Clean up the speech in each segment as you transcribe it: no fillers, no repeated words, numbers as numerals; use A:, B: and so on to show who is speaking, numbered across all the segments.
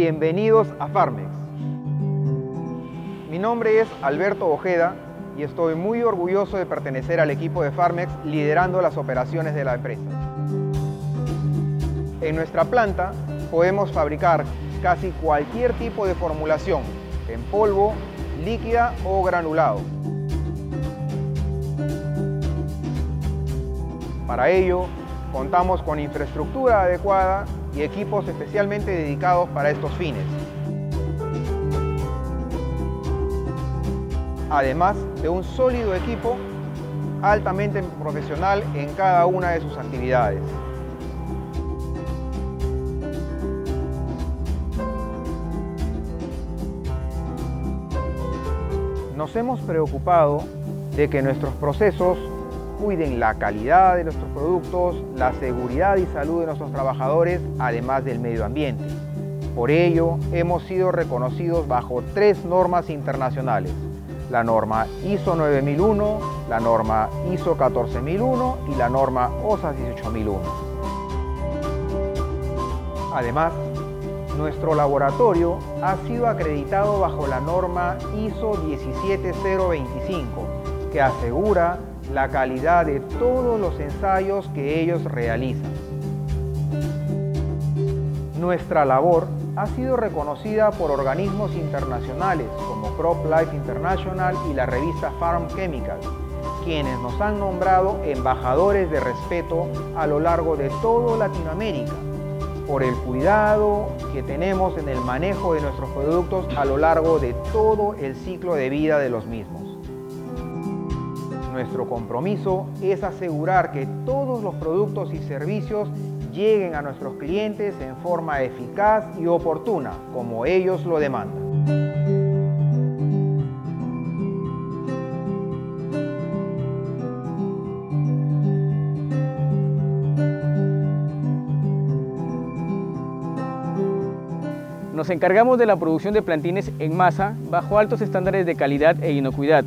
A: Bienvenidos a Farmex. Mi nombre es Alberto Ojeda y estoy muy orgulloso de pertenecer al equipo de Farmex liderando las operaciones de la empresa. En nuestra planta podemos fabricar casi cualquier tipo de formulación, en polvo, líquida o granulado. Para ello, contamos con infraestructura adecuada y equipos especialmente dedicados para estos fines. Además de un sólido equipo altamente profesional en cada una de sus actividades. Nos hemos preocupado de que nuestros procesos cuiden la calidad de nuestros productos, la seguridad y salud de nuestros trabajadores, además del medio ambiente. Por ello, hemos sido reconocidos bajo 3 normas internacionales: la norma ISO 9001, la norma ISO 14001 y la norma OSA 18001. Además, nuestro laboratorio ha sido acreditado bajo la norma ISO 17025, que asegura la calidad de todos los ensayos que ellos realizan. Nuestra labor ha sido reconocida por organismos internacionales como CropLife International y la revista Farm Chemical, quienes nos han nombrado embajadores de respeto a lo largo de toda Latinoamérica, por el cuidado que tenemos en el manejo de nuestros productos a lo largo de todo el ciclo de vida de los mismos. Nuestro compromiso es asegurar que todos los productos y servicios lleguen a nuestros clientes en forma eficaz y oportuna, como ellos lo demandan.
B: Nos encargamos de la producción de plantines en masa bajo altos estándares de calidad e inocuidad,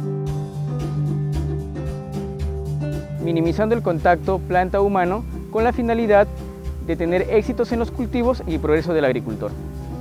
B: minimizando el contacto planta-humano con la finalidad de tener éxitos en los cultivos y progreso del agricultor.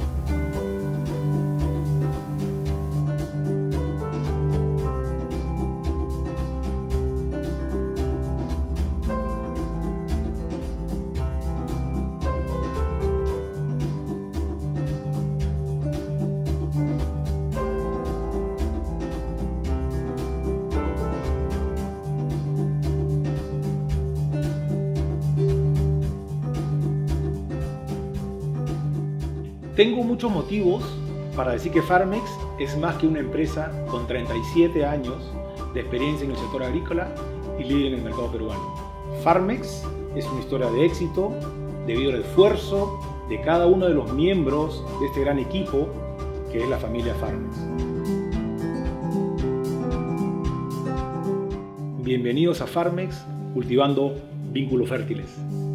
C: Tengo muchos motivos para decir que Farmex es más que una empresa con 37 años de experiencia en el sector agrícola y líder en el mercado peruano. Farmex es una historia de éxito debido al esfuerzo de cada uno de los miembros de este gran equipo que es la familia Farmex. Bienvenidos a Farmex, cultivando vínculos fértiles.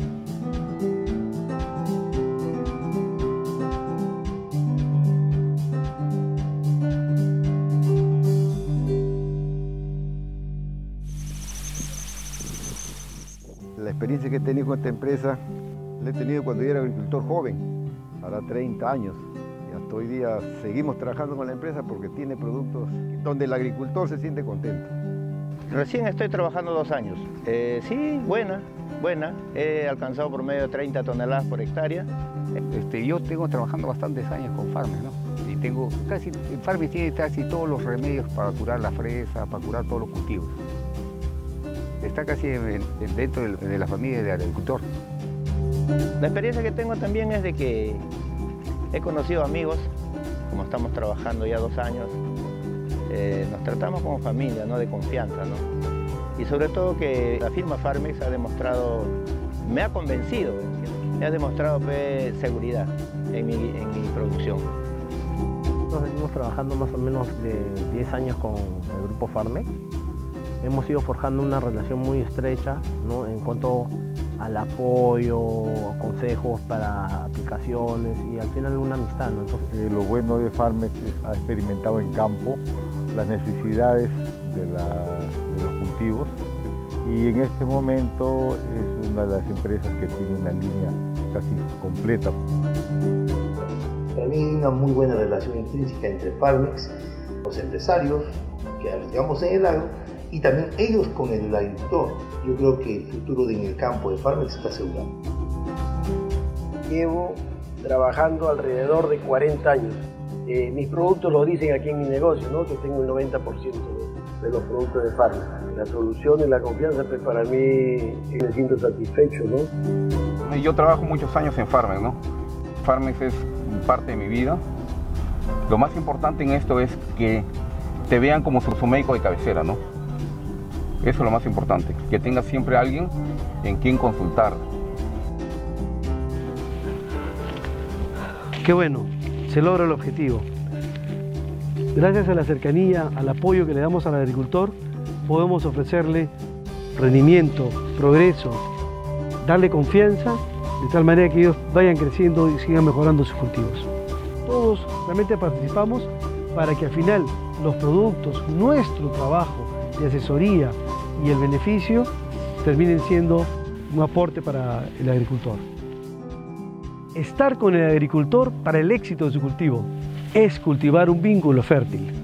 D: La experiencia que he tenido con esta empresa la he tenido cuando yo era agricultor joven, ahora 30 años. Y hasta hoy día seguimos trabajando con la empresa porque tiene productos donde el agricultor se siente contento.
E: Recién estoy trabajando 2 años. Sí, buena. He alcanzado por medio de 30 toneladas por hectárea.
F: Yo tengo trabajando bastantes años con Farmex, ¿no? Y tengo Farmex tiene casi todos los remedios para curar la fresa, para curar todos los cultivos. Está casi dentro de la familia del agricultor.
E: La experiencia que tengo también es de que he conocido amigos, como estamos trabajando ya 2 años, nos tratamos como familia, ¿no? De confianza, ¿no? Y sobre todo que la firma Farmex ha demostrado, me ha convencido, me ha demostrado seguridad en mi producción.
G: Nosotros venimos trabajando más o menos de 10 años con el grupo Farmex. Hemos ido forjando una relación muy estrecha, ¿no? En cuanto al apoyo, consejos para aplicaciones y al final una amistad, ¿no? Entonces,
H: lo bueno de Farmex es ha experimentado en campo las necesidades de los cultivos y en este momento es una de las empresas que tiene una línea casi completa.
I: hay una muy buena relación intrínseca entre Farmex, los empresarios que llevamos en el agro y también ellos con el agricultor. Yo creo que el futuro en el campo de Farmex está asegurado.
J: Llevo trabajando alrededor de 40 años. Mis productos lo dicen aquí en mi negocio, ¿no? Que tengo el 90% de los productos de Farmex. La solución y la confianza, pues para mí me siento satisfecho, ¿no?
K: Yo trabajo muchos años en Farmex, ¿no? Farmex es parte de mi vida. Lo más importante en esto es que te vean como su médico de cabecera, ¿no? Eso es lo más importante, que tengas siempre alguien en quien consultar.
L: Qué bueno, se logra el objetivo. Gracias a la cercanía, al apoyo que le damos al agricultor, podemos ofrecerle rendimiento, progreso, darle confianza, de tal manera que ellos vayan creciendo y sigan mejorando sus cultivos. Todos realmente participamos para que al final los productos, nuestro trabajo de asesoría y el beneficio terminen siendo un aporte para el agricultor. Estar con el agricultor para el éxito de su cultivo es cultivar un vínculo fértil.